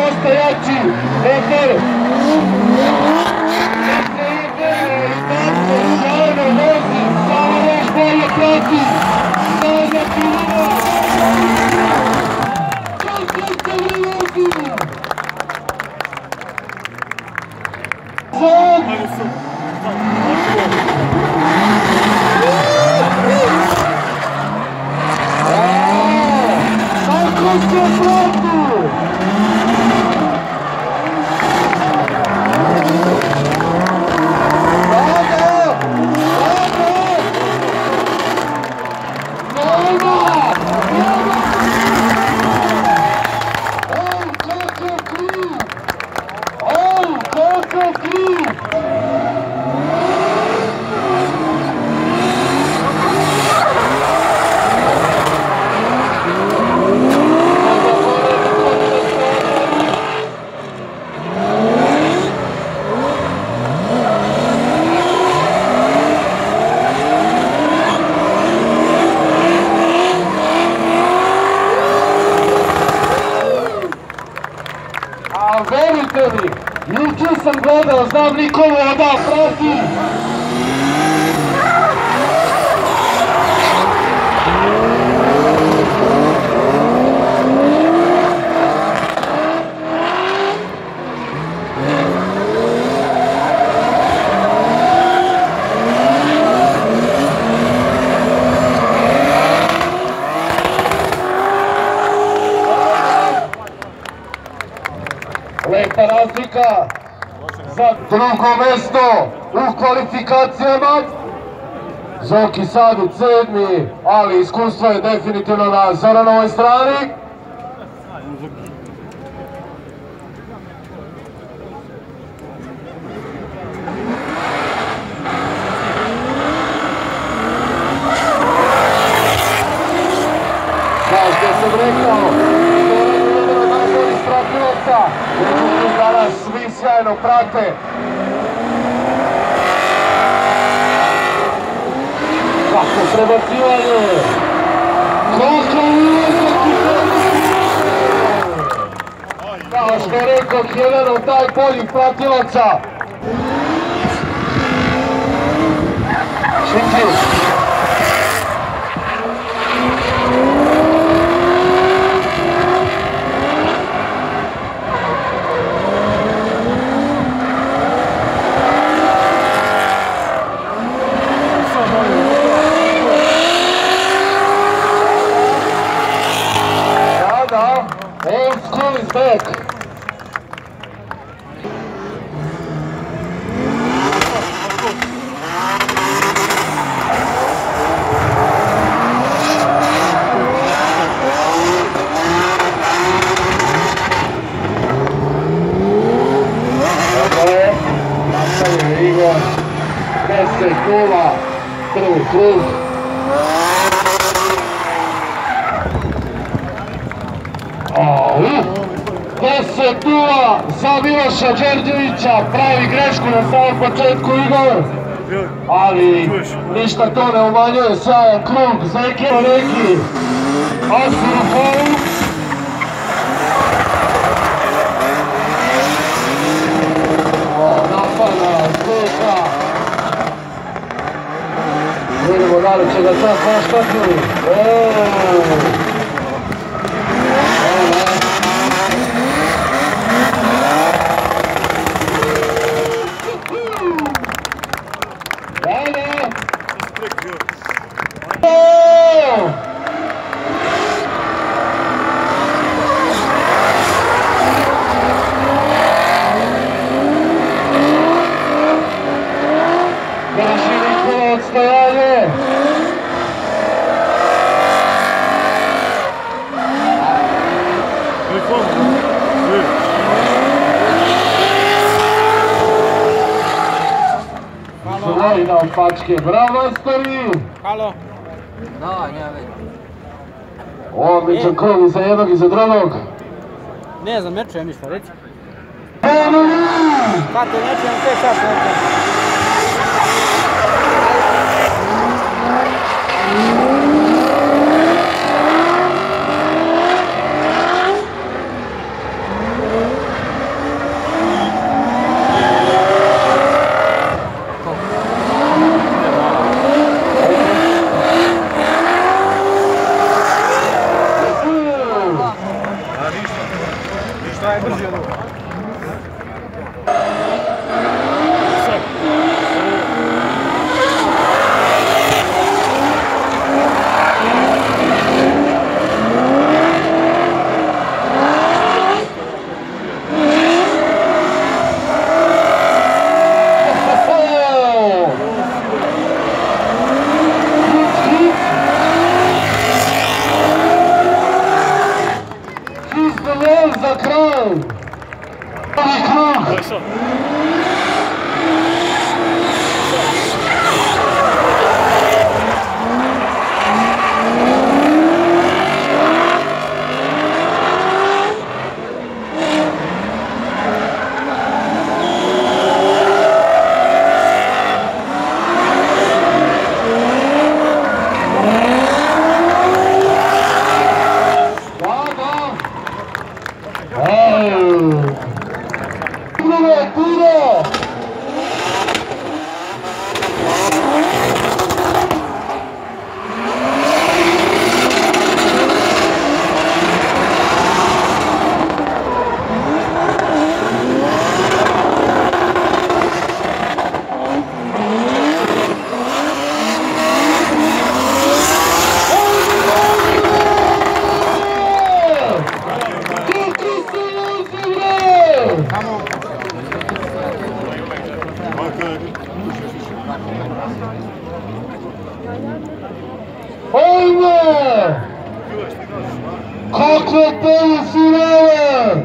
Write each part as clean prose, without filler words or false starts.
dosta jači. Peter! Sjajno vozi, samo još bolje prati. Sada Pilina! Čekajte li vozi! Zad! Tako se prati! Verujte mi, juče sam gledao, znam Nikolu da prati. Lepa razlika za drugo mesto u kvalifikacijama. Zoki Savić 7. ali iskustvo je definitivno na Zoranovoj strani. Kao što sam rekao, danas svi sjajno prate. Kako prebacivanje! Kako kao što rekao, jedan od najboljih pratilaca. Šiki! Old school is back. Dakle, nastavlja Igor, 10:0, prvi krug. Za Miloša Đerđevića, pravi grešku na samom početku Igor, ali ništa to ne umanjuje, sjajan krug za ekipu neki Asiru Foru. Napada, Zeka. Vidimo da li će ga sad zaštati. Odstojanje. Halo. Ide u pačke, bravo majstori. Halo. Da, ja vidim. Odličan krug i za jednog i za drugog. Ne znam, ne čujem ništa, reci. Penuli! Kako ne čujem, sve sad ne čujem. Ovaj je brži od ovog. Za kraj! Prvi krug! Ajme! Kakve polufinale!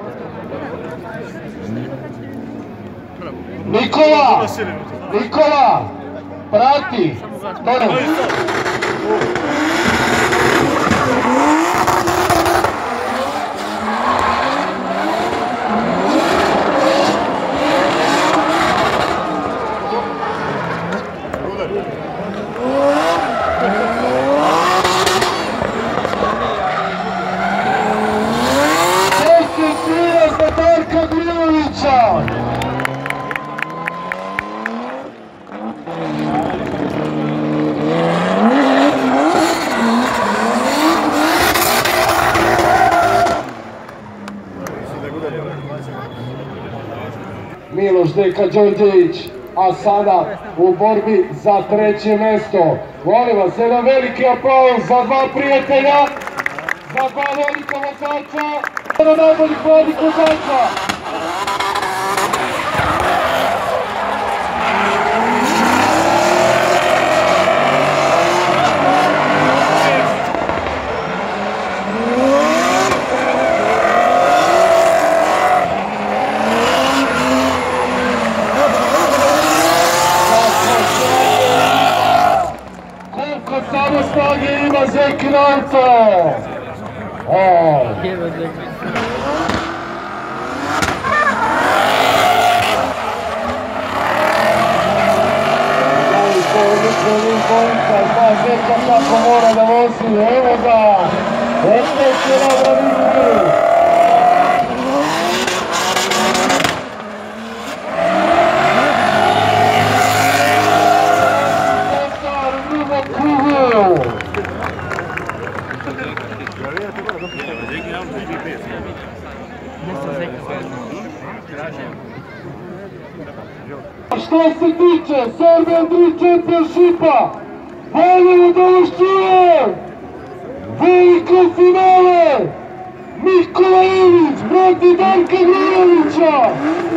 Nikola! Prati! Miloš Deka Đorđević, a sada u borbi za treće mesto. Molim vas, jedan veliki aplauz za dva prijatelja, za dva velika vozača, jedan najboljih mladih vozača. Samo snage ima Zekin auto! Evo Zekin. Zeka kako mora da vozi, evo ga! Opet je na bravici! Što se tiče Serbian Drift Championshipa, volimo da vas čujem! Veliko finale! Nikola Ivić protiv Darka Grujovića!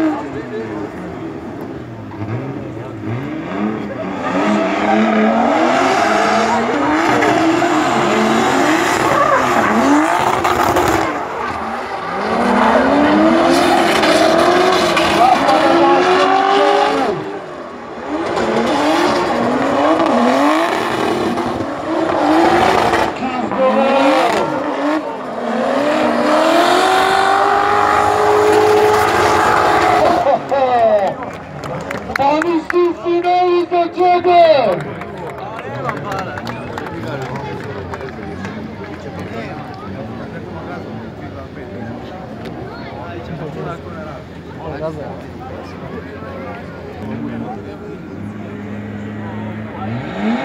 Oni su finali za tebe! Razumem.